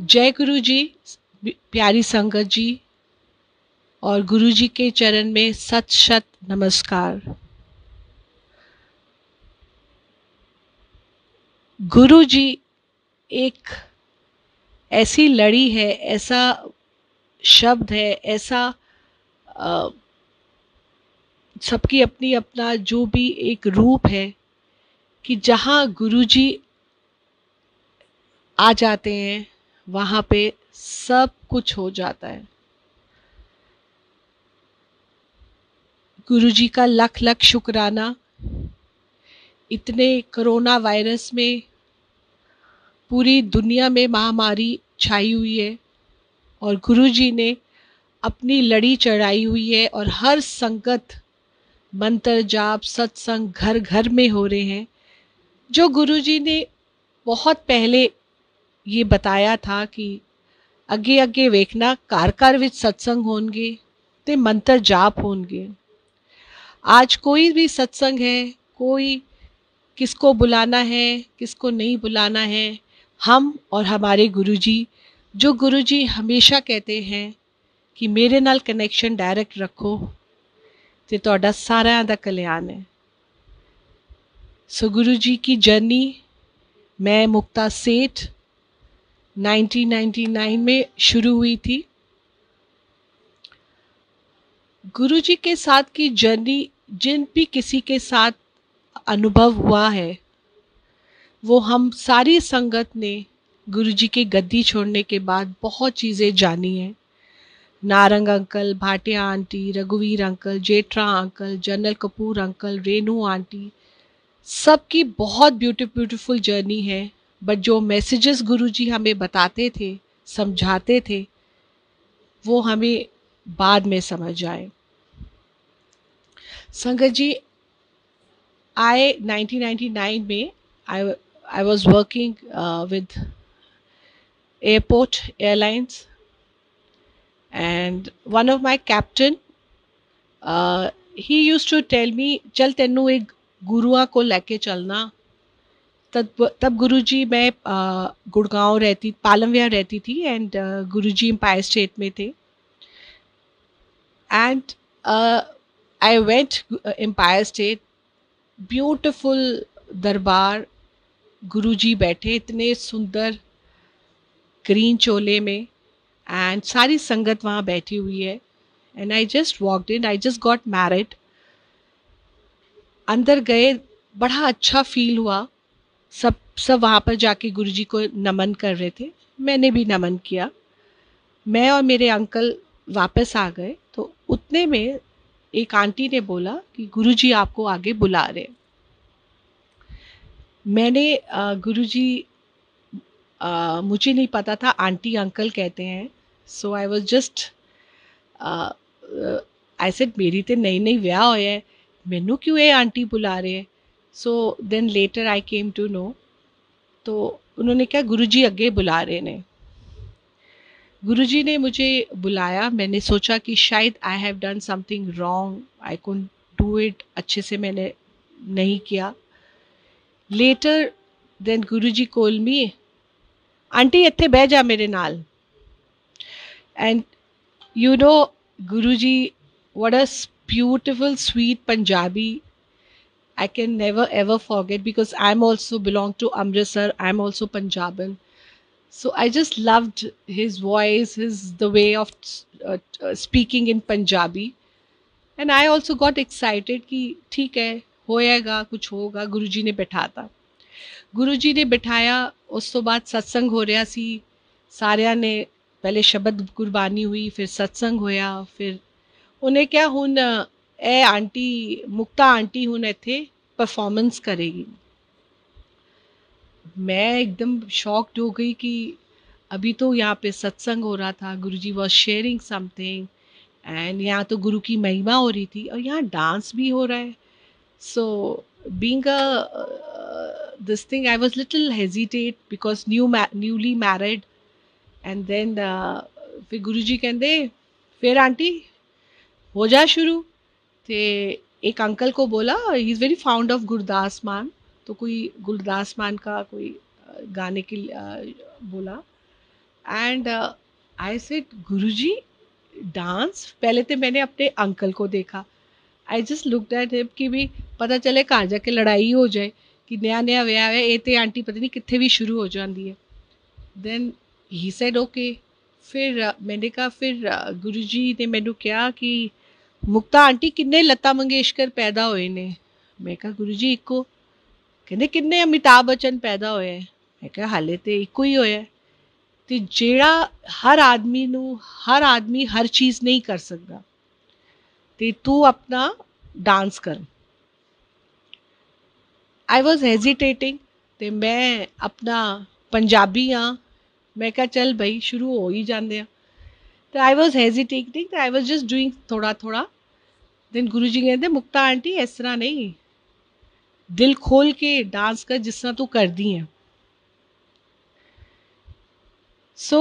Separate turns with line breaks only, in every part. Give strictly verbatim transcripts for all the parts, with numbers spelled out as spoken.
जय गुरु जी, प्यारी संगत जी, और गुरु जी के चरण में सत शत नमस्कार। गुरु जी एक ऐसी लड़ी है, ऐसा शब्द है, ऐसा आ, सबकी अपनी अपना जो भी एक रूप है कि जहाँ गुरु जी आ जाते हैं वहाँ पे सब कुछ हो जाता है। गुरु जी का लख लख शुक्राना। इतने कोरोना वायरस में पूरी दुनिया में महामारी छाई हुई है और गुरु जी ने अपनी लड़ी चढ़ाई हुई है और हर संगत मंत्र जाप सत्संग घर घर में हो रहे हैं। जो गुरु जी ने बहुत पहले ये बताया था कि अगे अगे वेखना कार कार विच सत्संग होंगे ते मंत्र जाप होंगे। आज कोई भी सत्संग है, कोई किसको बुलाना है किसको नहीं बुलाना है, हम और हमारे गुरुजी, जो गुरुजी हमेशा कहते हैं कि मेरे नाल कनेक्शन डायरेक्ट रखो ते तुहाडा सारिਆਂ दा कल्याण है। सो गुरु जी की जर्नी मैं मुक्ता सेठ नाइनटीन नाइंटी नाइन में शुरू हुई थी। गुरु जी के साथ की जर्नी जिन भी किसी के साथ अनुभव हुआ है वो हम सारी संगत ने गुरु जी के गद्दी छोड़ने के बाद बहुत चीज़ें जानी हैं। नारंग अंकल, भाटिया आंटी, रघुवीर uncle, Jethra uncle, general Kapoor uncle, Renu aunty, सबकी बहुत ब्यूटीफुल ब्यूटीफुल जर्नी है। बट जो मैसेजेस गुरुजी हमें बताते थे, समझाते थे, वो हमें बाद में समझ आए। संगत जी, आए नाइनटीन नाइंटी नाइन में I I was working with airport airlines and one of my captain uh, he used to tell me चल तेनू एक गुरुआ को लेके चलना। तब तब गुरुजी, मैं uh, गुड़गांव रहती पालमविया रहती थी and uh, Guruji Empire State में थे and I went Empire State. Beautiful दरबार, गुरुजी बैठे इतने सुंदर ग्रीन चोले में एंड सारी संगत वहाँ बैठी हुई है and I just walked in, I just got married. अंदर गए, बड़ा अच्छा फील हुआ। सब सब वहाँ पर जाके गुरुजी को नमन कर रहे थे, मैंने भी नमन किया। मैं और मेरे अंकल वापस आ गए तो उतने में एक आंटी ने बोला कि गुरुजी आपको आगे बुला रहे। मैंने गुरुजी, मुझे नहीं पता था आंटी अंकल कहते हैं। So I was just I said मेरी तो नई नई विआह होया है, मैनू क्यों ये आंटी बुला रहे हैं। So then later I came to know, तो उन्होंने कहा गुरुजी अगे बुला रहे ने। गुरुजी ने मुझे बुलाया, मैंने सोचा कि शायद I have done something wrong, I couldn't do it, अच्छे से मैंने नहीं किया। Later then Guruji call me, aunty इत्थे बह जा मेरे नाल। And you know, Guruji, what a beautiful, sweet Punjabi. I can never ever forget because I'm also belong to Amritsar. I'm also Punjaban. So I just loved his voice, his the way of uh, uh, speaking in Punjabi. And I also got excited कि ठीक है, होएगा कुछ होगा। गुरुजी ने बिठाता गुरुजी ने बिठाया। उस तो बाद सत्संग हो रहा सी, सारिया ने पहले शब्द गुरबानी हुई, फिर सत्संग होया। फिर उन्हें क्या हुन ए आंटी मुक्ता आंटी हुन इत्थे परफॉर्मेंस करेगी। मैं एकदम शॉक्ड हो गई कि अभी तो यहाँ पे सत्संग हो रहा था, Guruji was sharing something and यहाँ तो गुरु की महिमा हो रही थी और यहाँ डांस भी हो रहा है। So being a this thing I was little hesitate because new newly married. And then फिर गुरुजी कहते फिर आंटी हो जा शुरू। तो एक अंकल को बोला, he is very fond of Gurdas Maan, तो कोई गुरदास मान का कोई गाने के बोला and I said Guruji dance? पहले तो मैंने अपने अंकल को देखा, I just looked at him कि भी पता चले कहाँ जाके लड़ाई हो जाए कि नया नया विआह है ये तो आंटी पता नहीं कितने भी शुरू हो जाती है। Then he said okay. फिर uh, मैंने कहा फिर uh, गुरुजी ने मैनू कहा कि मुक्ता आंटी किन्ने लता मंगेशकर पैदा होए ने? मैं कहा गुरुजी इको। कहते किन्ने अमिताभ बच्चन पैदा होए? मैं कहा हाले तो इको ही होया। तो जेड़ा हर आदमी नू हर आदमी हर चीज़ नहीं कर सकता, तो तू अपना डांस कर। आई वॉज हेजिटेटिंग, तो मैं अपना पंजाबी हाँ, मैं कहा चल भाई शुरू हो ही जाते हैं। तो आई वॉज हेजिटेटिंग, तो आई वॉज जस्ट डूइंग थोड़ा थोड़ा। देन गुरु जी कहते मुक्ता आंटी इस तरह नहीं, दिल खोल के डांस कर जिस तरह तू कर दी है। So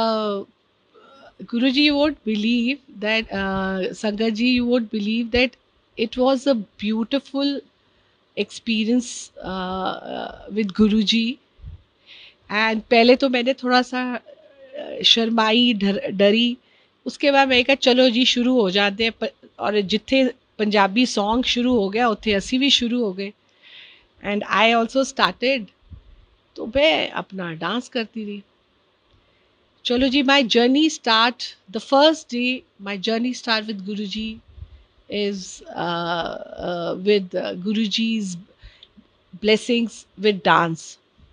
Guru ji, you won't believe that, uh, Sangat ji, you won't believe that it was a beautiful experience uh, uh, with Guru ji. And पहले तो मैंने थोड़ा सा शर्माई, डर डरी। उसके बाद मैं कहा चलो जी शुरू हो जाते हैं, और जिथे पंजाबी सॉन्ग शुरू हो गया उत्थे असी भी शुरू हो गए। एंड आई ऑल्सो स्टार्टेड, तो मैं अपना डांस करती रही। चलो जी, my journey start the first day, my journey start with Guru ji is with Guru ji's blessings with dance.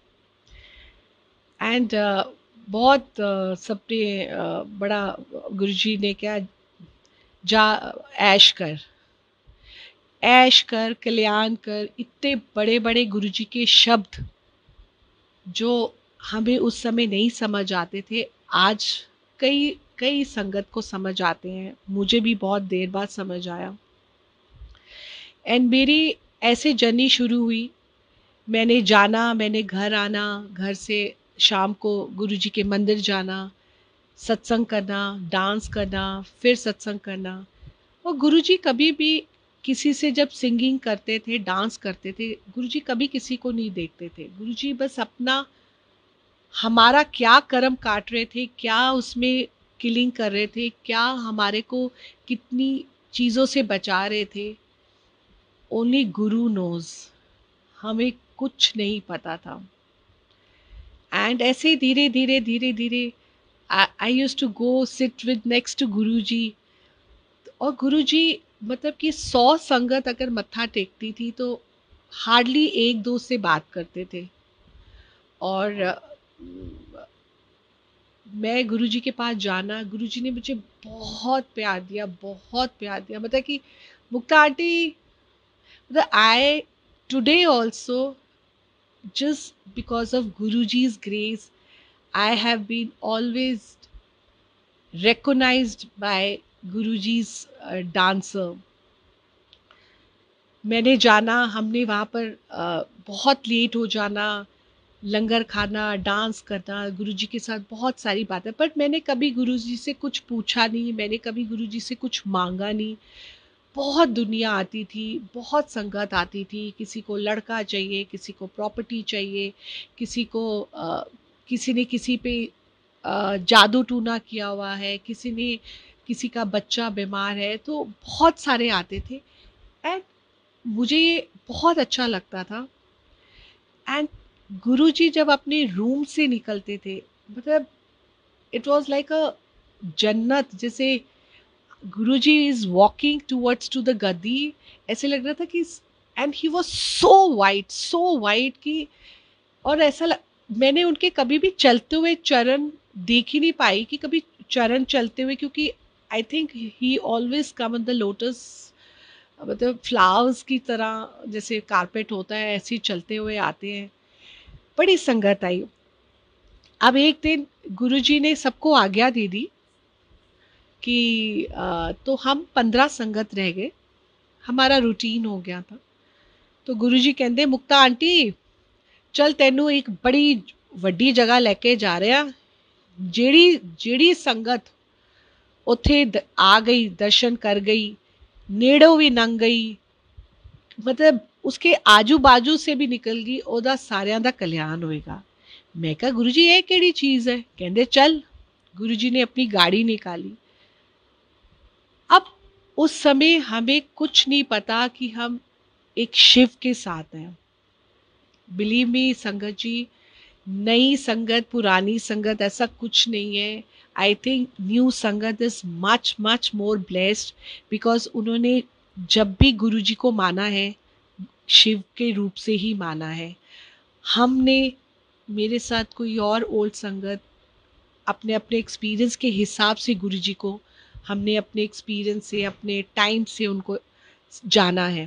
And uh, बहुत uh, सबने uh, बड़ा गुरुजी ने क्या, जा ऐश कर, ऐश कर, कल्याण कर, इतने बड़े बड़े गुरुजी के शब्द जो हमें उस समय नहीं समझ आते थे, आज कई कई संगत को समझ आते हैं। मुझे भी बहुत देर बाद समझ आया। एंड मेरी ऐसे जर्नी शुरू हुई। मैंने जाना, मैंने घर आना, घर से शाम को गुरुजी के मंदिर जाना, सत्संग करना, डांस करना, फिर सत्संग करना। और गुरुजी कभी भी किसी से जब सिंगिंग करते थे, डांस करते थे, गुरुजी कभी किसी को नहीं देखते थे। गुरुजी बस अपना, हमारा क्या कर्म काट रहे थे, क्या उसमें किलिंग कर रहे थे, क्या हमारे को कितनी चीज़ों से बचा रहे थे, ओनली गुरु नोज। हमें कुछ नहीं पता था। एंड ऐसे धीरे धीरे धीरे धीरे I use to go sit with next to Guru ji. और गुरु जी मतलब कि सौ संगत अगर मत्था टेकती थी तो हार्डली एक दो से बात करते थे। और मैं गुरु जी के पास जाना, गुरु जी ने मुझे बहुत प्यार दिया, बहुत प्यार दिया। मतलब कि मुक्ता आंटी, मतलब I today also, just because of Guruji's grace, I have been always recognized by Guruji's uh, dancer. मैंने जाना, हमने वहाँ पर uh, बहुत लेट हो जाना, लंगर खाना, डांस करना, गुरुजी के साथ बहुत सारी बातें। पर मैंने कभी गुरुजी से कुछ पूछा नहीं, मैंने कभी गुरुजी से कुछ मांगा नहीं। बहुत दुनिया आती थी, बहुत संगत आती थी, किसी को लड़का चाहिए, किसी को प्रॉपर्टी चाहिए, किसी को आ, किसी ने किसी पे आ, जादू टूना किया हुआ है, किसी ने किसी का बच्चा बीमार है, तो बहुत सारे आते थे। एंड मुझे ये बहुत अच्छा लगता था। एंड गुरुजी जब अपने रूम से निकलते थे, मतलब इट वाज लाइक अ जन्नत। जैसे Guruji is walking towards to the गद्दी, ऐसे लग रहा था कि, and he was so white, so white कि, और ऐसा लग, मैंने उनके कभी भी चलते हुए चरण देख ही नहीं पाई कि कभी चरण चलते हुए, क्योंकि I think he always come on the lotus, मतलब फ्लावर्स की तरह जैसे कारपेट होता है ऐसे ही चलते हुए आते हैं। बड़ी संगत आई। अब एक दिन गुरुजी ने सबको आज्ञा दे दी कि आ, तो हम पंद्रह संगत रह गए, हमारा रूटीन हो गया था। तो गुरुजी कहते मुक्ता आंटी चल तेनू एक बड़ी वड्डी जगह लेके जा रहे हैं, जेड़ी जेड़ी संगत उथे आ गई, दर्शन कर गई, नेड़ों भी लंघ गई, मतलब उसके आजू बाजू से भी निकल गई, ओदा सारियां दा कल्याण होएगा। मैं कहा गुरुजी ये केड़ी चीज़ है? कहते चल गुरुजी ने अपनी गाड़ी निकाली। अब उस समय हमें कुछ नहीं पता कि हम एक शिव के साथ हैं। बिलीव मी संगत जी, नई संगत पुरानी संगत ऐसा कुछ नहीं है। आई थिंक न्यू संगत is much much more blessed, because उन्होंने जब भी गुरुजी को माना है शिव के रूप से ही माना है। हमने, मेरे साथ कोई और ओल्ड संगत, अपने अपने एक्सपीरियंस के हिसाब से गुरुजी को हमने अपने एक्सपीरियंस से, अपने टाइम से उनको जाना है।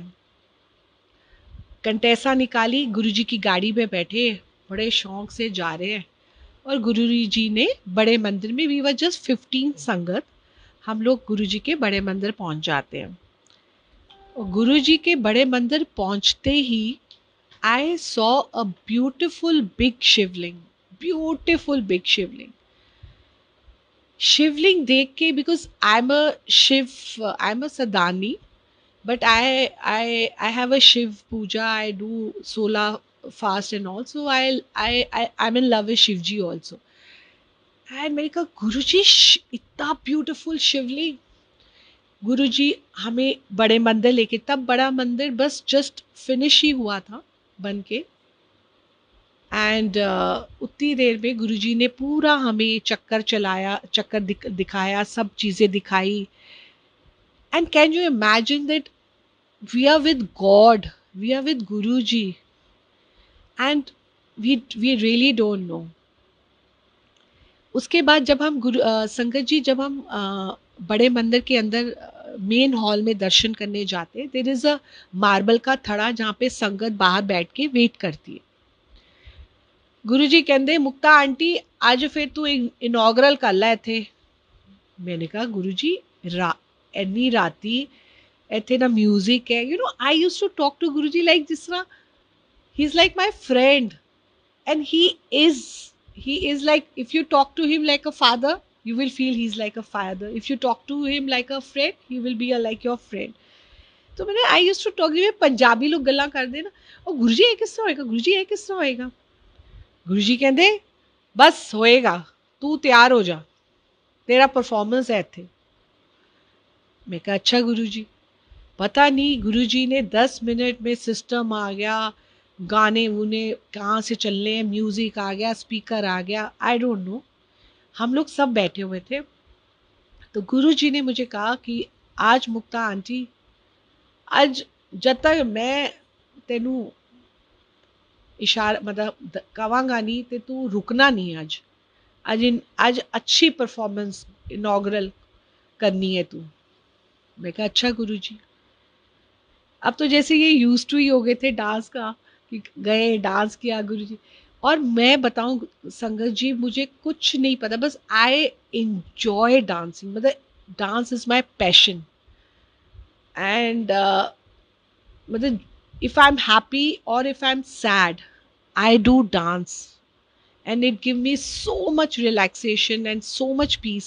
कंटेसा निकाली, गुरुजी की गाड़ी में बैठे, बड़े शौक से जा रहे हैं, और गुरुजी ने बड़े मंदिर में, वी वर जस्ट फिफ्टीन संगत, हम लोग गुरुजी के बड़े मंदिर पहुंच जाते हैं। और गुरुजी के बड़े मंदिर पहुंचते ही I saw a beautiful big Shivling, beautiful big Shivling. Shivling देख के, because I am a Shiv, I am a सदानी, but i i i have a shiv puja, I do solar fast and all, so i i, I i'm in love with shivji also. And मैंने कहा गुरुजी इतना beautiful शिवलिंग। गुरुजी हमें बड़े मंदिर लेके, तब बड़ा मंदिर बस जस्ट फिनिश ही हुआ था बन के, एंड uh, उतनी देर में गुरुजी ने पूरा हमें चक्कर चलाया, चक्कर दिख, दिखाया, सब चीज़ें दिखाई। And can you imagine that we are with God, we are with Guruji, and we we really don't know. उसके बाद जब हम गुरु uh, संगत जी, जब हम uh, बड़े मंदिर के अंदर मेन uh, हॉल में दर्शन करने जाते, देयर इज अ मार्बल का थड़ा जहाँ पे संगत बाहर बैठ के वेट करती है। गुरुजी कहते मुक्ता आंटी आज फिर तू इनॉग्रल कर लाए थे। मैंने कहा गुरुजी रा एनी राती ਇੱਥੇ ਨਾ म्यूजिक है, you know I use to talk to Guruji like जिस तरह he is like my friend, and he is he is like, if you talk to him like a father, you will feel he's like a father. If you talk to him like a friend, he will be a, like your friend. तो मैंने आई use to talk, में पंजाबी लोग गल्ला करते ना, और गुरुजी ये किस तरह होएगा, गुरुजी ये किस तरह होएगा। गुरुजी कहते बस होएगा, तू तैयार हो जा, तेरा परफॉर्मेंस है इत्थे। मैं कहा अच्छा गुरुजी। पता नहीं गुरुजी ने दस मिनट में सिस्टम आ गया, गाने वूने कहाँ से चलने, म्यूजिक आ गया, स्पीकर आ गया, आई डोंट नो। हम लोग सब बैठे हुए थे, तो गुरुजी ने मुझे कहा कि आज मुक्ता आंटी, आज जब तक मैं तेनू इशारा मतलब कवांगा नहीं ते तू रुकना नहीं। आज आज इन आज अच्छी परफॉर्मेंस इनॉग्रल करनी है तू। मैं कहा अच्छा गुरुजी। अब तो जैसे ये यूज टू ही हो गए थे डांस का, कि गए डांस किया गुरुजी। और मैं बताऊं संगत जी, मुझे कुछ नहीं पता, बस आई एंजॉय डांसिंग, मतलब dance is my passion. And मतलब if I'm happy or if I'm sad, I do dance, and it give me so much relaxation and so much peace.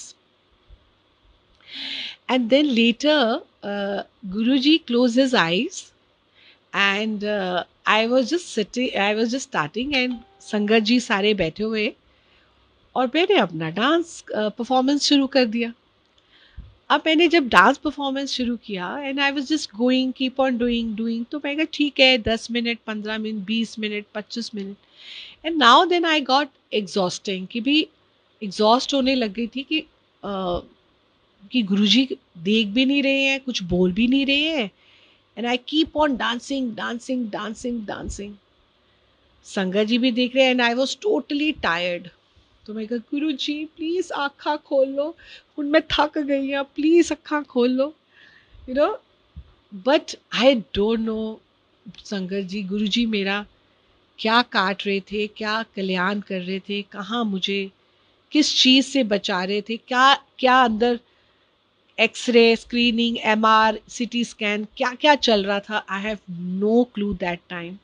And then later uh, Guruji closed his eyes, and uh, I was just sitting, I was just starting, and संगत जी सारे बैठे हुए, और मैंने अपना dance performance शुरू कर दिया। अब मैंने जब डांस परफॉर्मेंस शुरू किया, and I was just going, keep on doing doing, तो मैं कहा ठीक है, दस मिनट, पंद्रह मिनट, बीस मिनट, पच्चीस minute, and now then I got exhausting, कि भी एग्जॉस्ट होने लग गई थी कि uh, कि गुरुजी देख भी नहीं रहे हैं, कुछ बोल भी नहीं रहे हैं, and I keep on dancing dancing dancing dancing. संगत जी भी देख रहे हैं, and I was totally tired. तो मैं कहा गुरु जी प्लीज़ आँखा खोल लो, हूँ मैं थक गई हाँ, प्लीज़ अखा खोल लो, you know. But I don't know संगत जी, गुरु जी मेरा क्या काट रहे थे, क्या कल्याण कर रहे थे, कहाँ मुझे किस चीज़ से बचा रहे थे, क्या क्या अंदर x-ray, screening, M R, CT scan, क्या क्या चल रहा था, I have no clue that time.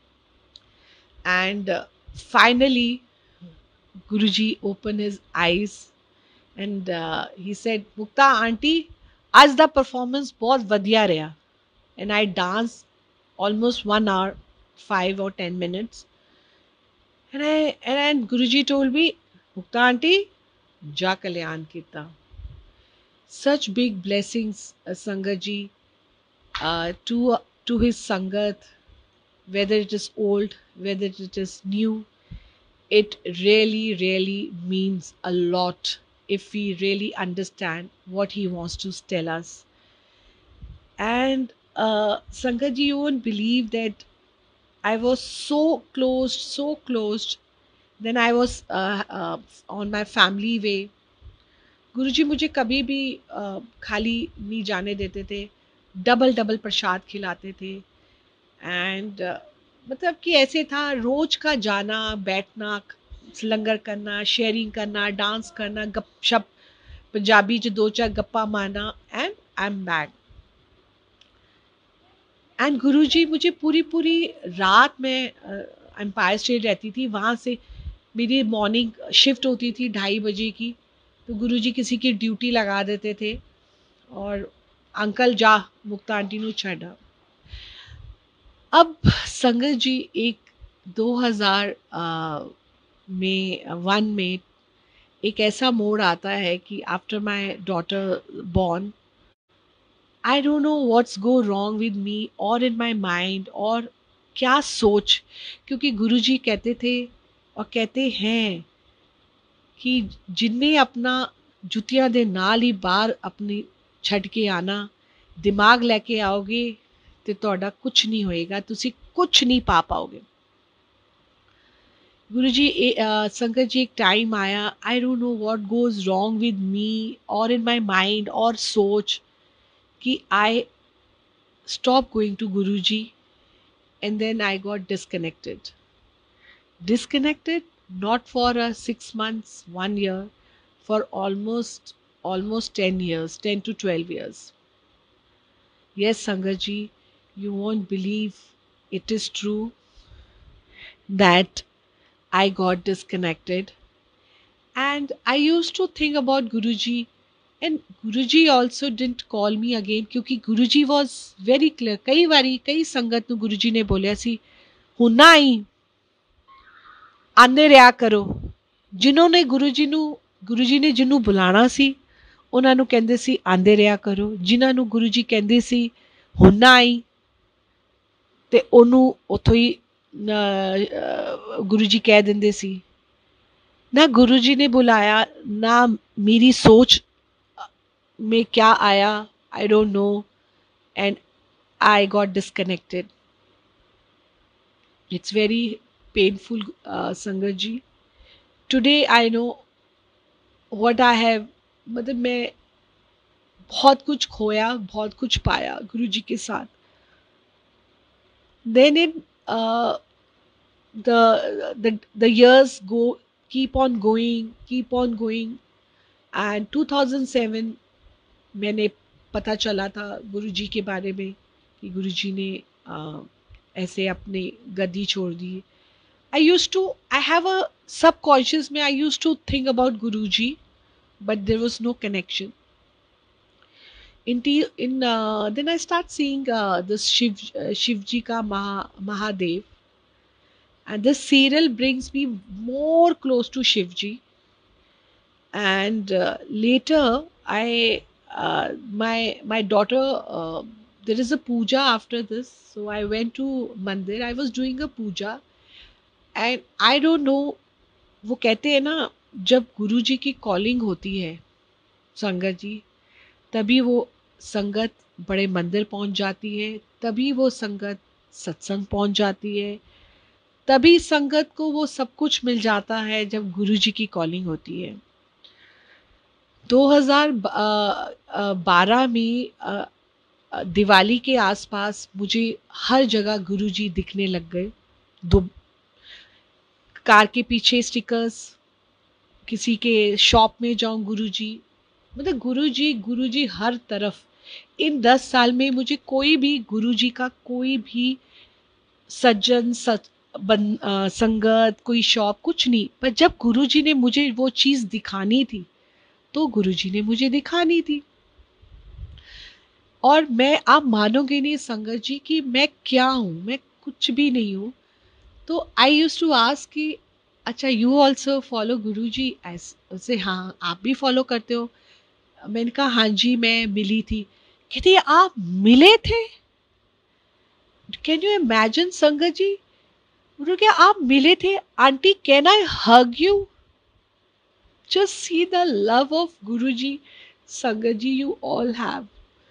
And finally Guruji opened his eyes, and uh, he said, Mukta aunty, आज दा performance बहुत वधिया रहा, and I danced almost one hour, five or ten minutes, and I and, and Guruji told me, Mukta aunty, जा कल्याण कीता. Such big blessings, uh, Sangat ji, uh, to to his Sangat, whether it is old, whether it is new, it really, really means a lot if we really understand what he wants to tell us. And uh, Sangat ji, you won't believe that I was so closed, so closed. Then I was uh, uh, on my family way. गुरुजी मुझे कभी भी uh, खाली नहीं जाने देते थे. Double double प्रसाद खिलाते थे. एंड मतलब कि ऐसे था, रोज का जाना, बैठना, लंगर करना, शेयरिंग करना, डांस करना, गपशप, पंजाबी च दो चार गप्पा मारना, and I am back. And Guruji मुझे पूरी पूरी रात में एम्पायर स्टेट रहती थी. वहाँ से मेरी मॉर्निंग शिफ्ट होती थी ढाई बजे की. तो गुरुजी किसी की ड्यूटी लगा देते थे और अंकल जा मुक्ता आंटी नू छड़ा. अब संगत जी, एक दो हज़ार अ, में वन में एक ऐसा मोड़ आता है कि after my daughter born, I don't know what's go wrong with me और इन माय माइंड, और क्या सोच. क्योंकि गुरुजी कहते थे और कहते हैं कि जिन्ने अपना जुतियां दे नाल ही बाहर अपनी छड़ के आना, दिमाग लेके आओगे तो ਤੁਹਾਡਾ कुछ नहीं होएगा, तुसी कुछ नहीं पा पाओगे. गुरुजी ए- अ, संगत जी, एक टाइम आया, I don't know what goes wrong with me और इन माय माइंड और सोच, कि I stop going to Guruji. And then I got disconnected. Disconnected not for uh, six months, one year, for almost almost ten years, ten to twelve years. Yes, Sangaji, you won't believe, it is true that I got disconnected. And I used to think about Guruji, and Guruji also didn't call me again क्योंकि Guruji was very clear. कई बारी कई संगत ਨੂੰ Guruji ने बोलिया सी, ਹੁਣ ਨਾ ਆਈ, ਆਂਦੇ ਰਿਹਾ ਕਰੋ. ਜਿਨ੍ਹਾਂ ਨੇ ਗੁਰੂ ਜੀ ਨੂੰ ਗੁਰੂ ਜੀ ਨੇ ਜਿਹਨੂੰ ਬੁਲਾਣਾ ਸੀ, ਉਹਨਾਂ ਨੂੰ ਕਹਿੰਦੇ ਸੀ ਆਂਦੇ ਰਿਹਾ ਕਰੋ. ਜਿਨ੍ਹਾਂ ਨੂੰ ਗੁਰੂ ਜੀ ਕਹਿੰਦੇ ਸੀ ਹੁਣ ਨਾ ਆਈ, ਤੇ ਉਹਨੂੰ ਉੱਥੋਂ ਹੀ ਗੁਰੂ ਜੀ ਕਹਿ ਦਿੰਦੇ ਸੀ. ना गुरु जी ने बुलाया, ना मेरी सोच में क्या आया, I don't know, and I got disconnected. It's very painful, Sangat ji. Today I know what I have. मतलब मैं बहुत कुछ खोया, बहुत कुछ पाया गुरु जी के साथ. Then in the the the years go keep on going, keep on going. And two thousand seven मैंने पता चला था गुरुजी के बारे में कि गुरुजी ने आ, ऐसे अपने गद्दी छोड़ दी. I use to I have a subconscious में I use to think about Guruji, but there was no connection. in t- in uh, Then I start seeing uh, this shiv uh, shivji ka Maha, Mahadev, and this serial brings me more close to Shivji. And uh, later I uh, my my daughter, uh, there is a puja after this, so I went to mandir. I was doing a puja, and I don't know, वो कहते हैं ना, जब गुरु जी की calling होती है संगत जी, तभी वो संगत बड़े मंदिर पहुंच जाती है, तभी वो संगत सत्संग पहुंच जाती है, तभी संगत को वो सब कुछ मिल जाता है जब गुरु जी की कॉलिंग होती है. दो हज़ार बारह में अ, अ, दिवाली के आसपास मुझे हर जगह गुरुजी दिखने लग गए. दो कार के पीछे स्टिकर्स, किसी के शॉप में जाऊं गुरुजी, मतलब गुरुजी गुरुजी हर तरफ. इन दस साल में मुझे कोई भी गुरुजी का कोई भी सज्जन सच, बन, अ, संगत, कोई शॉप, कुछ नहीं. पर जब गुरुजी ने मुझे वो चीज़ दिखानी थी, तो गुरुजी ने मुझे दिखानी थी. और मैं, आप मानोगे नहीं संगत जी कि मैं क्या हूँ, मैं कुछ भी नहीं हूँ. तो आई यूज टू आस्क कि अच्छा यू ऑल्सो फॉलो गुरुजी? ऐसे हाँ आप भी फॉलो करते हो? मैंने कहा हाँ जी मैं मिली थी। कहती आप मिले थे? कैन यू इमेजिन संगत जी? उन्होंने क्या आप मिले थे? Aunty can I hug you? Just see the love of Guruji. Sangat ji you all have.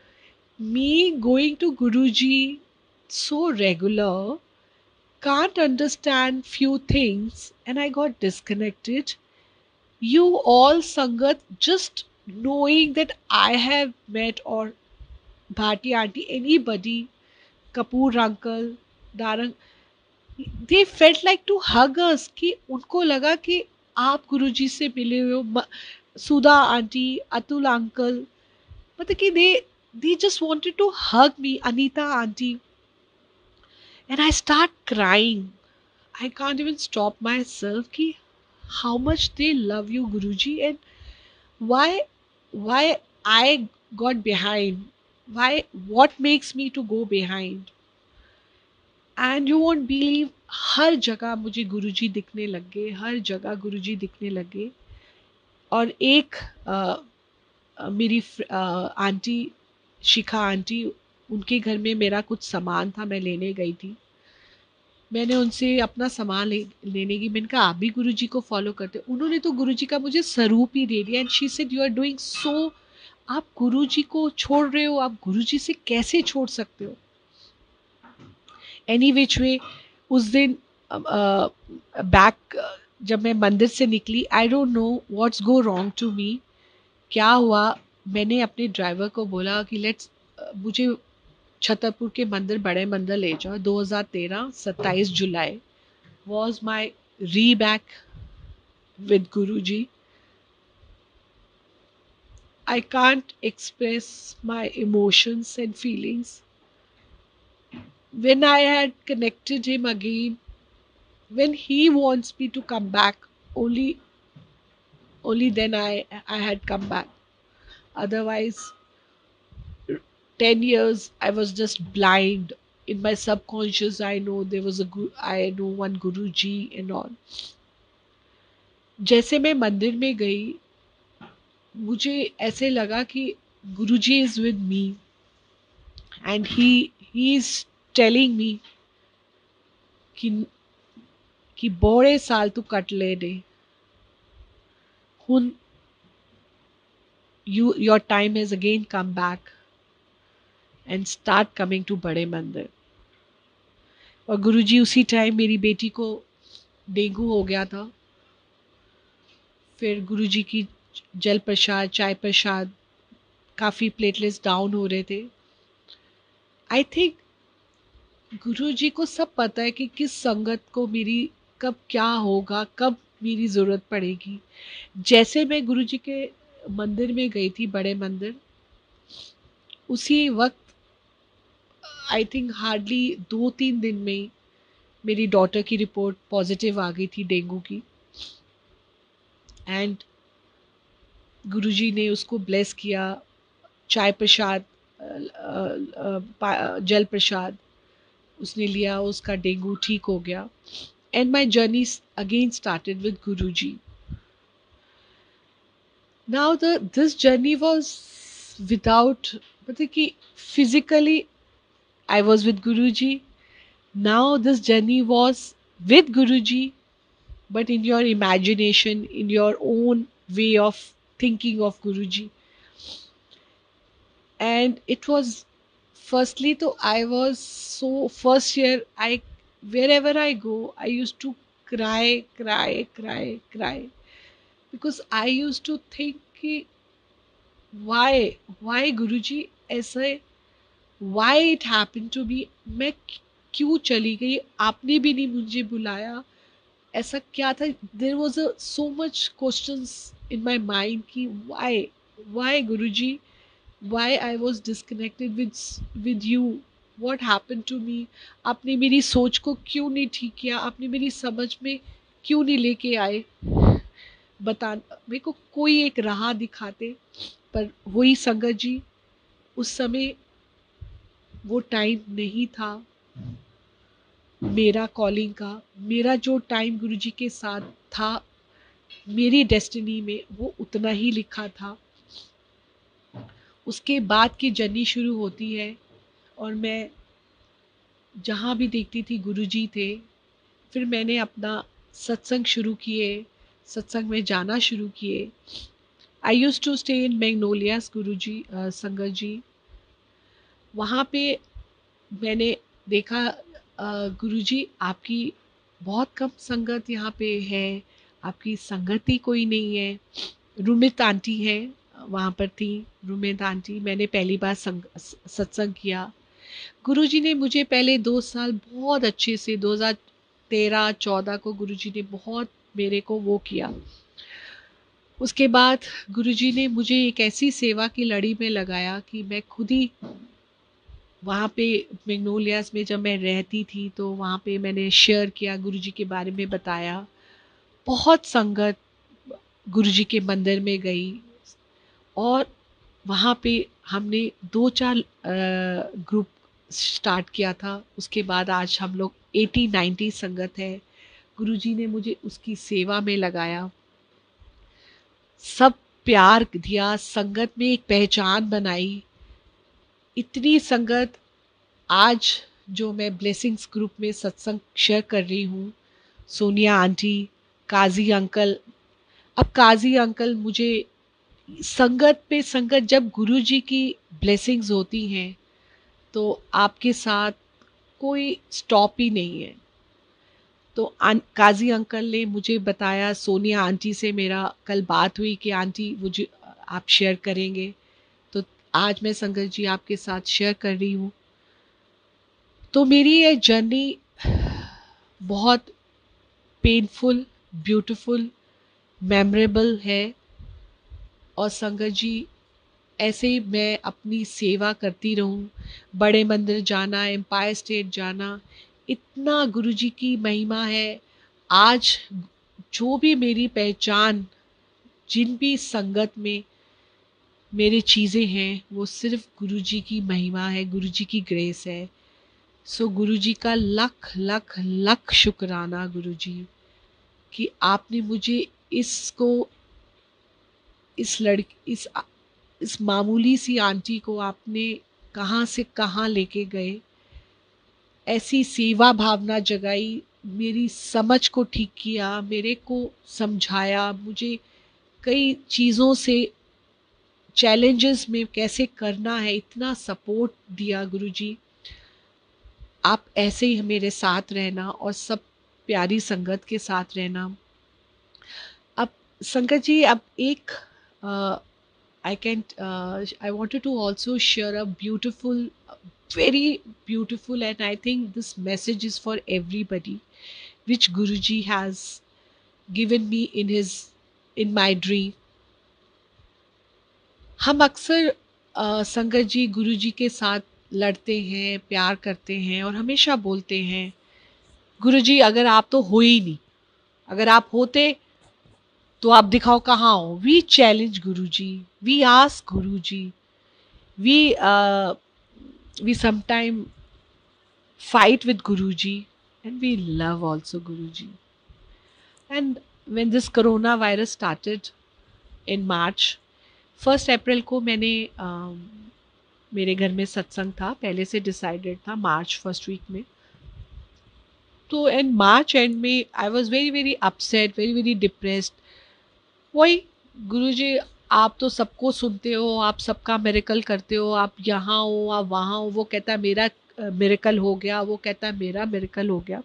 Me going to Guruji so regular, can't understand few things and I got disconnected. You all Sangat just knowing that I have met or Bhati auntie, anybody, Kapoor uncle, Darang, they felt like to hug us कि उनको लगा कि आप गुरुजी से मिले हुए हो. म- सुधा आंटी, अतुल अंकल, मतलब कि they they just wanted to hug me, Anita auntie, and I start crying. I can't even stop myself कि how much they love you Guruji and why why I got behind, why what makes me to go behind. And you won't believe हर जगह मुझे गुरुजी दिखने लग गए, हर जगह गुरुजी दिखने लगे. और एक अ, अ, मेरी फ्र- अ, आंटी, शिखा आंटी, उनके घर में मेरा कुछ सामान था, मैं लेने गई थी. मैंने उनसे अपना सामान ले, लेने की मैंने कहा आप भी गुरुजी को फॉलो करते हो? उन्होंने तो गुरुजी का मुझे स्वरूप ही दे दिया. And she said you are doing so, आप गुरुजी को छोड़ रहे हो, आप गुरुजी से कैसे छोड़ सकते हो? एनी विच वे उस दिन बैक जब मैं मंदिर से निकली, I don't know what's go wrong to me. क्या हुआ, मैंने अपने ड्राइवर को बोला कि लेट्स मुझे छतरपुर के मंदिर, बड़े मंदिर ले जाओ. दो हज़ार तेरह सत्ताईस जुलाई was my re-back with Guruji. I can't express my emotions and feelings. When I had connected him again, when he wants me to come back, only only then I I had come back. Otherwise, ten years I was just blind. In my subconscious, I know there was a gu- I know one Guruji and all. जैसे मैं मंदिर में गई, मुझे ऐसे लगा कि Guruji is with me and he he is telling me कि कि बड़े साल तू कट ले दे, हुन you your time has again come back and start coming to बड़े मंदिर. और गुरुजी उसी टाइम मेरी बेटी को डेंगू हो गया था. फिर गुरुजी की जल प्रसाद, चाय प्रसाद, काफ़ी प्लेटलेट्स डाउन हो रहे थे. आई थिंक गुरुजी को सब पता है कि किस संगत को मेरी कब क्या होगा, कब मेरी ज़रूरत पड़ेगी. जैसे मैं गुरुजी के मंदिर में गई थी, बड़े मंदिर, उसी वक्त आई थिंक हार्डली दो तीन दिन में मेरी डॉटर की रिपोर्ट पॉजिटिव आ गई थी डेंगू की. एंड गुरुजी ने उसको ब्लेस किया. चाय प्रसाद, अ, अ, पा- जल प्रसाद उसने लिया, उसका डेंगू ठीक हो गया. And my journey again started with Guruji. Now the this journey was without, मतलब कि physically I was with Guruji. Now this journey was with Guruji, but in your imagination, in your own way of thinking of Guruji. And it was, firstly, so I was so, first year, I wherever I go, I used to cry, cry, cry, cry, because I used to think कि why, why Guruji ऐसे, why it happened to be, मैं क्यों चली गई, आपने भी नहीं मुझे बुलाया, ऐसा क्या था. There was a so much questions in my mind कि why, why Guruji, why I was disconnected with with you, what happen to me. आपने मेरी सोच को क्यों नहीं ठीक किया, आपने मेरी समझ में क्यों नहीं लेके आए, बता मेरे को कोई एक राह दिखाते. पर वही संगत जी, उस समय वो टाइम नहीं था. मेरा कॉलिंग का, मेरा जो टाइम गुरुजी के साथ था, मेरी डेस्टिनी में वो उतना ही लिखा था। उसके बाद की जर्नी शुरू होती है और मैं जहाँ भी देखती थी गुरुजी थे। फिर मैंने अपना सत्संग शुरू किए, सत्संग में जाना शुरू किए। I use to stay in Magnolias Guruji uh, Sangat ji. वहाँ पे मैंने देखा अ, गुरुजी आपकी बहुत कम संगत यहाँ पे है, आपकी संगत ही कोई नहीं है। रुमित आंटी हैं, वहाँ पर थी रुमित आंटी। मैंने पहली बार संग सत्संग किया। गुरुजी ने मुझे पहले दो साल बहुत अच्छे से, दो हज़ार तेरह चौदह को गुरुजी ने बहुत मेरे को वो किया। उसके बाद गुरुजी ने मुझे एक ऐसी सेवा की लड़ी में लगाया कि मैं खुद ही वहाँ पे मैग्नोलियास में जब मैं रहती थी तो वहाँ पे मैंने शेयर किया, गुरुजी के बारे में बताया। बहुत संगत गुरुजी के मंदिर में गई और वहाँ पे हमने दो चार ग्रुप स्टार्ट किया था। उसके बाद आज हम लोग अस्सी नब्बे संगत है। गुरुजी ने मुझे उसकी सेवा में लगाया, सब प्यार दिया, संगत में एक पहचान बनाई। इतनी संगत आज जो मैं ब्लेसिंग्स ग्रुप में सत्संग शेयर कर रही हूँ, सोनिया आंटी, काजी अंकल। अब काजी अंकल मुझे संगत पे संगत, जब गुरुजी की ब्लेसिंग्स होती हैं तो आपके साथ कोई स्टॉप ही नहीं है। तो आन, काजी अंकल ने मुझे बताया, सोनिया आंटी से मेरा कल बात हुई कि आंटी मुझे आप शेयर करेंगे, तो आज मैं संगत जी आपके साथ शेयर कर रही हूँ। तो मेरी ये जर्नी बहुत पेनफुल, ब्यूटीफुल, मेमोरेबल है। और संगत जी ऐसे ही मैं अपनी सेवा करती रहूं, बड़े मंदिर जाना, एम्पायर स्टेट जाना, इतना गुरुजी की महिमा है। आज जो भी मेरी पहचान, जिन भी संगत में मेरी चीज़ें हैं, वो सिर्फ गुरुजी की महिमा है, गुरुजी की ग्रेस है। सो गुरुजी का लख लख लख शुक्राना गुरुजी कि आपने मुझे इसको, इस लड़की, इस इस मामूली सी आंटी को आपने कहाँ से कहाँ लेके गए, ऐसी सेवा भावना जगाई, मेरी समझ को ठीक किया, मेरे को समझाया, मुझे कई चीज़ों से, चैलेंजेस में कैसे करना है, इतना सपोर्ट दिया गुरुजी। आप ऐसे ही मेरे साथ रहना और सब प्यारी संगत के साथ रहना। अब संगत जी, अब एक I can I wanted to also share a beautiful, very beautiful, and I think this message is for everybody, which Guruji has given me in his in my dream. हम अक्सर अ, संगत जी गुरुजी के साथ लड़ते हैं, प्यार करते हैं और हमेशा बोलते हैं, गुरुजी अगर आप तो हो ही नहीं, अगर आप होते तो आप दिखाओ कहाँ हो। We challenge Guruji, we ask Guruji, we we sometimes fight with Guruji, and we love also Guruji. And when this coronavirus started in March, first April को मैंने uh, मेरे घर में सत्संग था, पहले से डिसाइडेड था मार्च फर्स्ट वीक में। तो एंड मार्च एंड में I was very very upset, very very depressed. वही, गुरुजी आप तो सबको सुनते हो, आप सबका मिरेकल करते हो, आप यहाँ हो, आप वहाँ हो, वो कहता है मेरा मिरेकल हो गया, वो कहता है मेरा मिरेकल हो गया।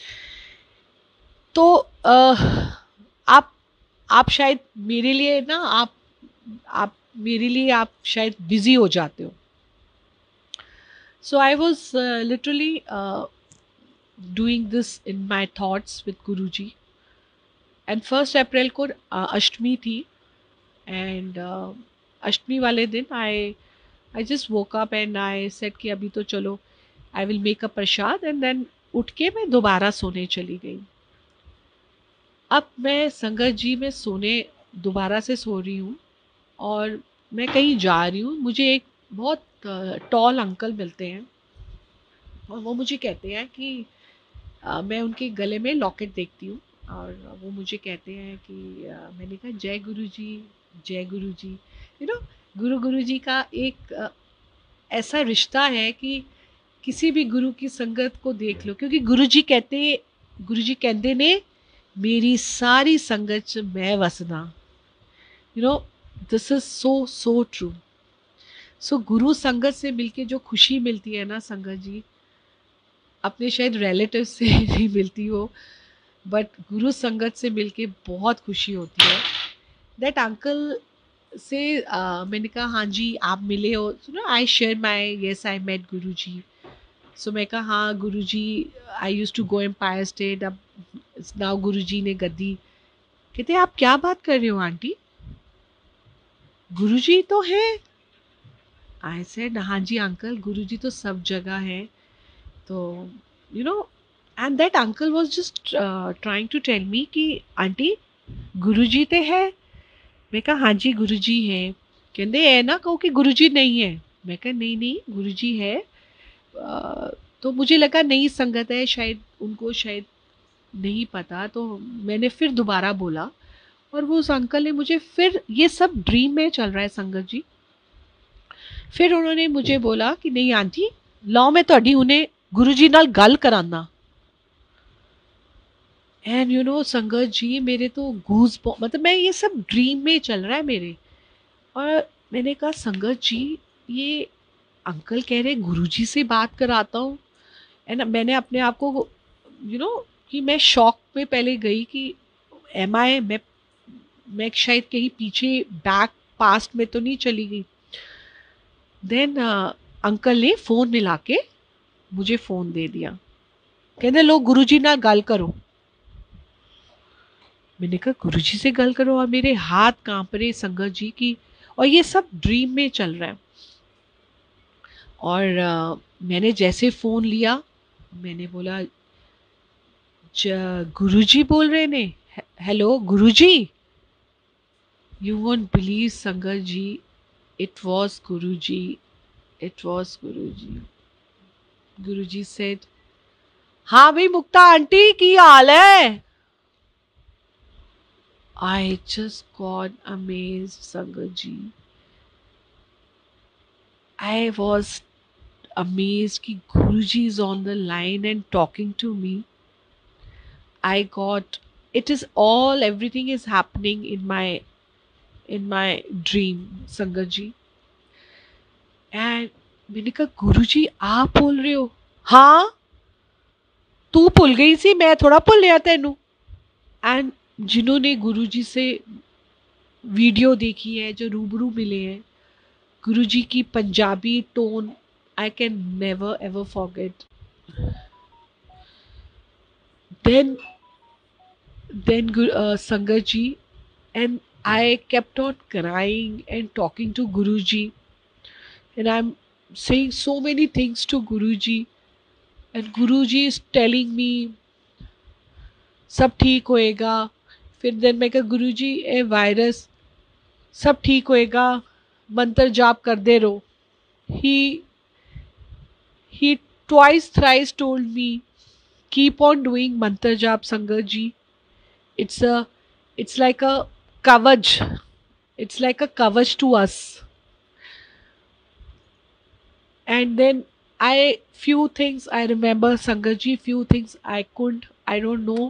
तो आ, आप आप शायद मेरे लिए ना, आप आप मेरे लिए आप शायद बिजी हो जाते हो। So I was literally doing this in my thoughts with Guruji. And first April को uh, अष्टमी थी। एंड uh, अष्टमी वाले दिन I I just woke up and I said कि अभी तो चलो I will make a prasad, and then उठ के मैं दोबारा सोने चली गई। अब मैं संगत जी में सोने दोबारा से सो रही हूँ और मैं कहीं जा रही हूँ, मुझे एक बहुत टॉल अंकल मिलते हैं और वो मुझे कहते हैं कि अ, मैं उनके गले में लॉकेट देखती हूँ और वो मुझे कहते हैं कि अ, मैंने कहा जय गुरु जी, जय गुरु जी। यू नो गुरु गुरु जी का एक अ, ऐसा रिश्ता है कि किसी भी गुरु की संगत को देख लो, क्योंकि गुरु जी कहते गुरु जी कहते ने मेरी सारी संगत च मैं वसदा। You know this is so so true. So गुरु संगत से मिलके जो खुशी मिलती है ना संगत जी, अपने शायद रिलेटिव से नहीं मिलती हो, बट गुरु संगत से मिलके बहुत खुशी होती है। दैट अंकल से uh, मैंने कहा हाँ जी आप मिले हो, सुनो I share my yes I met Guru ji. So मैं कहा हाँ Guru ji I use to go Empire State, अब नाउ गुरु जी ने गद्दी। कहते आप क्या बात कर रहे हो आंटी, गुरु जी तो है। आई सेड हाँ जी अंकल गुरु जी तो सब जगह है। तो you know and that uncle was just trying to tell me कि आंटी गुरु जी तो है। मैं कहा हाँ जी गुरु जी है। कहते है ना कहो कि गुरु जी नहीं है। मैं कहा नहीं नहीं गुरु जी है। अ, तो मुझे लगा नई संगत है, शायद उनको शायद नहीं पता, तो मैंने फिर दोबारा बोला और वो उस अंकल ने मुझे फिर, ये सब ड्रीम में चल रहा है संगत जी, फिर उन्होंने मुझे बोला कि नहीं आंटी लाओ मैं ਤੁਹਾਡੀ उन्हें गुरु जी नाल गल कराना। एंड यू नो संगत जी मेरे तो गूज, मतलब मैं ये सब ड्रीम में चल रहा है मेरे। और मैंने कहा संगत जी ये अंकल कह रहे गुरुजी से बात कराता हूँ। एंड मैंने अपने आप को यू you नो know, कि मैं शॉक में पहले गई कि एम आई मैं मैं शायद कहीं पीछे बैक पास्ट में तो नहीं चली गई। देन अंकल ने फ़ोन मिला के मुझे फ़ोन दे दिया, कहते लो गुरुजी ना गल करो। मैंने कहा गुरुजी से गल करो, और मेरे हाथ कांप रहे संगत जी की, और ये सब ड्रीम में चल रहा है। और uh, मैंने जैसे फ़ोन लिया मैंने बोला गुरुजी बोल रहे ने, hello Guruji. You won't believe Sangat ji, it was Guruji, it was Guruji. Guruji said हाँ भाई मुक्ता आंटी की हाल है। आई just got amazed Sangat ji, I was amazed कि Guruji is on the line and talking to me. I got, it is all, everything is happening in my in my dream संगत जी। And मैंने कहा गुरुजी आप बोल रहे हो? हाँ तू भूल गई सी, मैं थोड़ा भूलिया तेनू। एंड जिन्होंने गुरुजी से वीडियो देखी है, जो रूबरू मिले हैं, गुरुजी की Punjabi tone I can never ever forget. Then, then uh, Sangat ji, and I kept on crying and talking to Guruji, and I'm saying so many things to Guruji, and Guruji is telling me सब ठीक होएगा। फिर दिन मैं कहा गुरुजी ए virus सब ठीक होएगा, मंत्र जाप कर दे रहो। He he twice thrice told me keep on doing mantra jap sangat ji, it's a it's like a kavach, it's like a kavach to us. And then I few things I remember sangat ji, few things I couldn't, I don't know.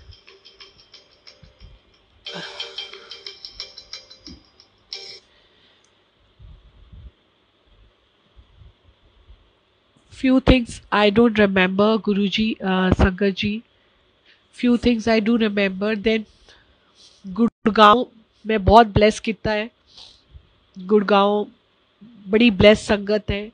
Few things I don't remember guruji, uh, sangat ji, few things I do remember. Then Gurgaon में बहुत bless किया है, गुड़गांव बड़ी bless संगत है।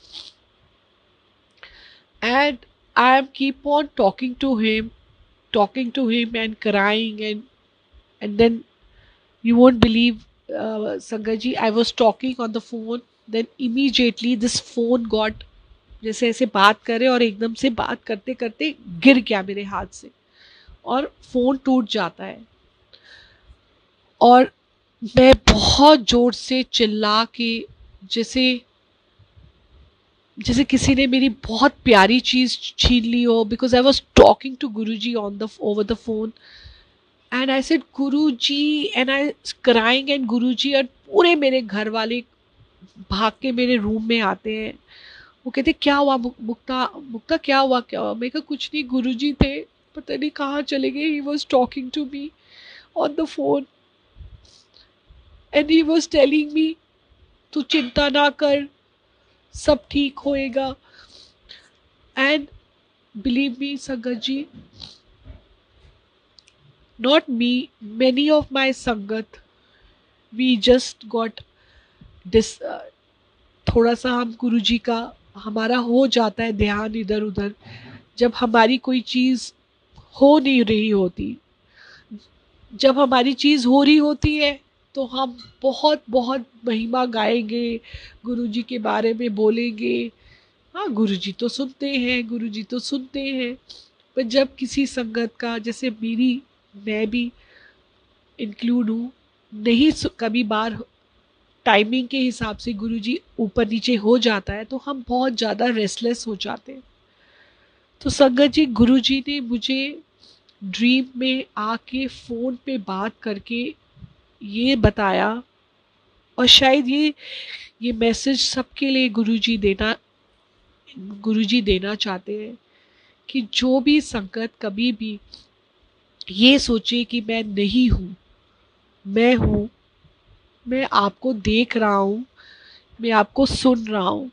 And I am keep on talking to him, talking to him and crying, and and then you won't believe Sangat ji, I was talking on the phone, then immediately this phone got, जैसे ऐसे बात करे और एकदम से बात करते करते गिर गया मेरे हाथ से और फोन टूट जाता है। और मैं बहुत जोर से चिल्ला के, जैसे जैसे किसी ने मेरी बहुत प्यारी चीज़ छीन ली हो, because I was talking to Guru ji on the over the phone, and I said Guru ji, and I crying, and Guru ji और पूरे मेरे घर वाले भाग के मेरे रूम में आते हैं। वो कहते क्या हुआ मुक्ता, मुक्ता क्या हुआ, क्या हुआ? मैं कहा कुछ नहीं, गुरु जी थे, पता नहीं कहाँ चले गए, he was talking to me on the phone and he was telling me तू चिंता ना कर, सब ठीक होएगा। एंड बिलीव मी संगत जी, not me, many of my संगत, we just got dis uh, थोड़ा सा हम गुरु जी का हमारा हो जाता है ध्यान इधर उधर, जब हमारी कोई चीज़ हो नहीं रही होती। जब हमारी चीज़ हो रही होती है तो हम बहुत बहुत महिमा गाएंगे, गुरु जी के बारे में बोलेंगे, हाँ गुरु जी तो सुनते हैं, गुरु जी तो सुनते हैं। पर जब किसी संगत का, जैसे मेरी, मैं भी इंक्लूड हूँ, नहीं कभी बार टाइमिंग के हिसाब से गुरुजी ऊपर नीचे हो जाता है तो हम बहुत ज़्यादा रेस्टलेस हो जाते हैं। तो संगत जी, गुरुजी ने मुझे ड्रीम में आके फ़ोन पे बात करके ये बताया, और शायद ये ये मैसेज सबके लिए गुरुजी देना गुरुजी देना चाहते हैं कि जो भी संगत कभी भी ये सोचे कि मैं नहीं हूँ, मैं हूँ, मैं आपको देख रहा हूँ, मैं आपको सुन रहा हूँ,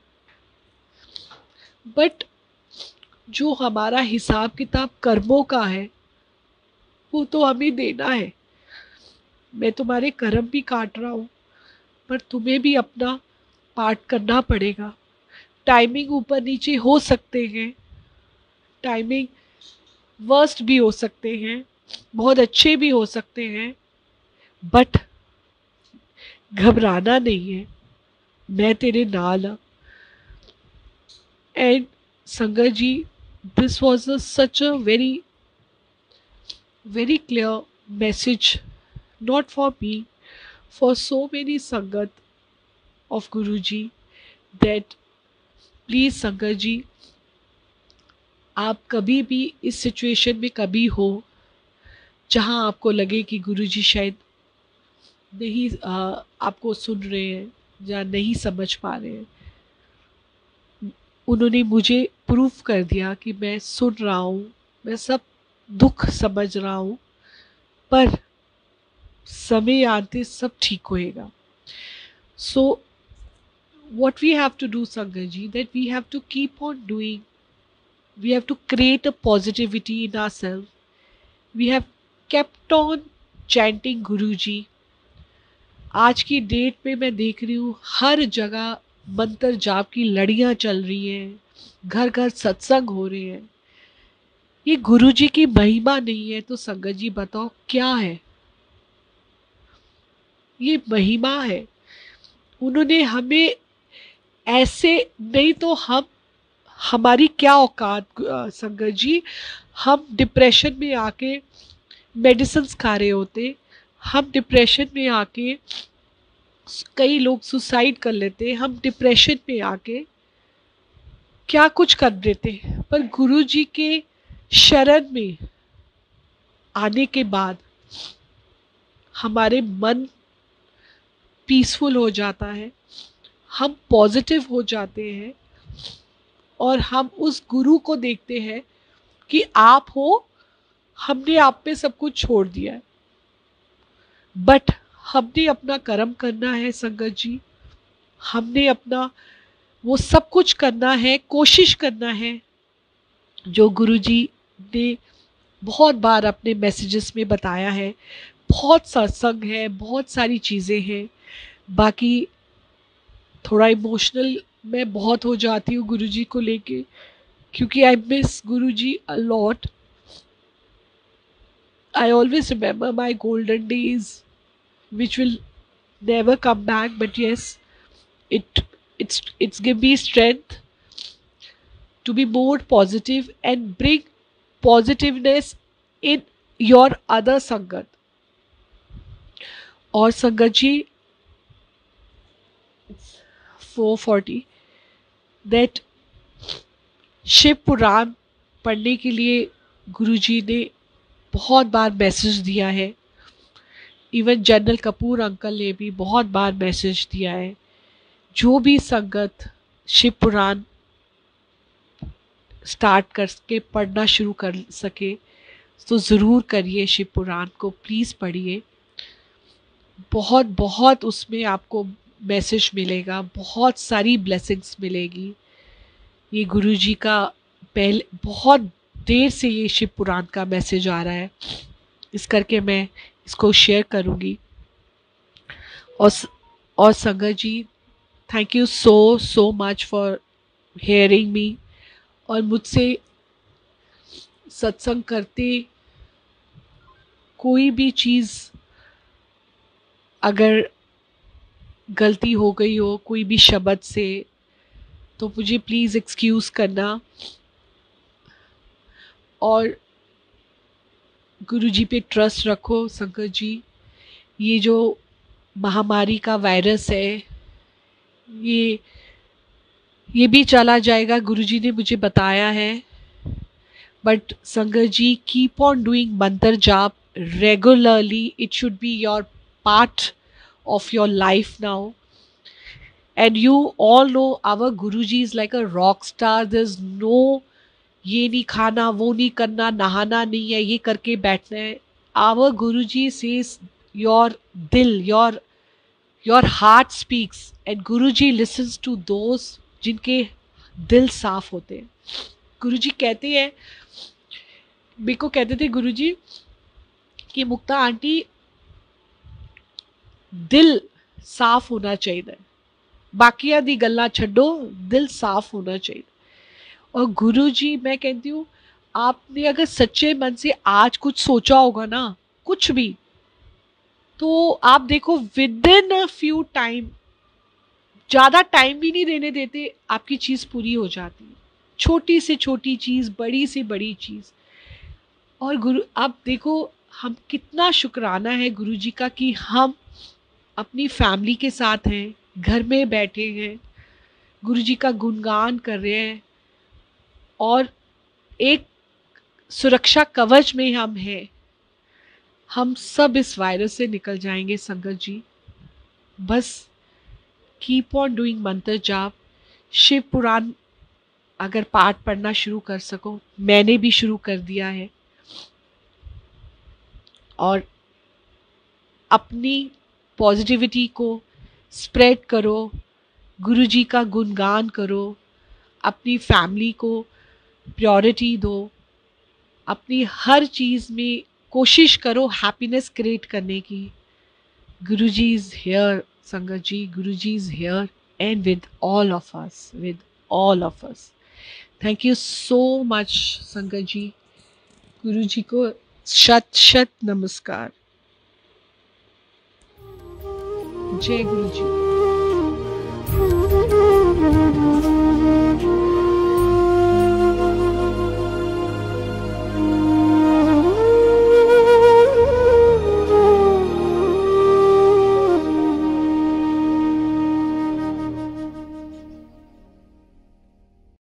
बट जो हमारा हिसाब किताब कर्मों का है वो तो हमें देना है। मैं तुम्हारे कर्म भी काट रहा हूँ, पर तुम्हें भी अपना पार्ट करना पड़ेगा। टाइमिंग ऊपर नीचे हो सकते हैं, टाइमिंग वर्स्ट भी हो सकते हैं, बहुत अच्छे भी हो सकते हैं, बट घबराना नहीं है, मैं तेरे नाल हाँ। And Sangat ji, this was a such a very very clear message, not for me, for so many Sangat of Guruji, that please Sangat ji, आप कभी भी इस सिचुएशन में कभी हो जहाँ आपको लगे कि गुरुजी शायद नहीं आ, आपको सुन रहे हैं या नहीं समझ पा रहे हैं, उन्होंने मुझे प्रूफ कर दिया कि मैं सुन रहा हूँ, मैं सब दुख समझ रहा हूँ, पर समय आते सब ठीक होएगा। So what we have to do, Sangaji, that we have to keep on doing, we have to create a positivity in ourselves, we have kept on chanting Guruji। आज की डेट में मैं देख रही हूँ हर जगह मंत्र जाप की लड़ियाँ चल रही हैं, घर घर सत्संग हो रहे हैं। ये गुरुजी की महिमा नहीं है तो संगत जी बताओ क्या है? ये महिमा है। उन्होंने हमें ऐसे, नहीं तो हम, हमारी क्या औकात संगत जी, हम डिप्रेशन में आके मेडिसिन खा रहे होते, हम डिप्रेशन में आके, कई लोग सुसाइड कर लेते, हम डिप्रेशन में आके क्या कुछ कर देते, पर गुरु जी के शरण में आने के बाद हमारे मन पीसफुल हो जाता है, हम पॉजिटिव हो जाते हैं, और हम उस गुरु को देखते हैं कि आप हो, हमने आप पे सब कुछ छोड़ दिया है, बट हमने अपना कर्म करना है संगत जी, हमने अपना वो सब कुछ करना है, कोशिश करना है जो गुरु जी ने बहुत बार अपने मैसेजेस में बताया है। बहुत सत्संग है, बहुत सारी चीज़ें हैं, बाकी थोड़ा इमोशनल मैं बहुत हो जाती हूँ गुरु जी को लेके, क्योंकि I miss Guru ji a lot. I always remember my golden days which will never come back, but yes, it it's it's give me strength to be more positive and bring positiveness in your other sangat। और संगत जी, four forty, that Shiv पुराण पढ़ने के लिए गुरुजी ने बहुत बार message दिया है। Even general Kapoor uncle ने भी बहुत बार मैसेज दिया है। जो भी संगत शिव पुराण स्टार्ट करके पढ़ना शुरू कर सके तो ज़रूर करिए, शिव पुराण को प्लीज़ पढ़िए। बहुत बहुत उसमें आपको मैसेज मिलेगा, बहुत सारी ब्लेसिंग्स मिलेगी। ये गुरुजी का पहले बहुत देर से ये शिव पुराण का मैसेज आ रहा है, इस करके मैं इसको शेयर करूँगी। और और Sangat ji, thank you so so much for hearing me. और मुझसे सत्संग करते कोई भी चीज़ अगर गलती हो गई हो कोई भी शब्द से, तो मुझे प्लीज़ एक्सक्यूज़ करना। और गुरुजी पे ट्रस्ट रखो संगत जी। ये जो महामारी का वायरस है, ये ये भी चला जाएगा, गुरुजी ने मुझे बताया है। बट संगत जी, keep on doing mantra jaap regularly. It should be your part of your life now. And you all know our Guruji is like a rock star. There's no ये नहीं खाना, वो नहीं करना, नहाना नहीं है, ये करके बैठना है। Our Guruji says your dil, your your heart speaks, and Guruji listens to those जिनके दिल साफ होते हैं। गुरुजी कहते हैं, मेरे को कहते थे गुरुजी कि मुक्ता आंटी दिल साफ होना चाहिए, बाकिया दी गल्लां छड्डो, दिल साफ होना चाहिए। और गुरुजी, मैं कहती हूँ, आपने अगर सच्चे मन से आज कुछ सोचा होगा ना, कुछ भी, तो आप देखो with in a few time, ज़्यादा टाइम भी नहीं देने देते, आपकी चीज़ पूरी हो जाती है। छोटी से छोटी चीज़, बड़ी से बड़ी चीज़। और गुरु, आप देखो हम कितना शुक्राना है गुरुजी का कि हम अपनी फैमिली के साथ हैं, घर में बैठे हैं, गुरुजी का गुणगान कर रहे हैं, और एक सुरक्षा कवच में हम हैं। हम सब इस वायरस से निकल जाएंगे संगत जी। बस कीप ऑन डूइंग मंत्र जाप। शिव पुराण अगर पाठ पढ़ना शुरू कर सको, मैंने भी शुरू कर दिया है। और अपनी पॉजिटिविटी को स्प्रेड करो, गुरुजी का गुणगान करो, अपनी फैमिली को प्रायोरिटी दो, अपनी हर चीज़ में कोशिश करो हैप्पीनेस क्रिएट करने की। गुरुजी is here Sangat ji, Guruji is here and with all of us, with all of us. Thank you so much Sangat ji. गुरुजी को शत शत नमस्कार। जय गुरुजी।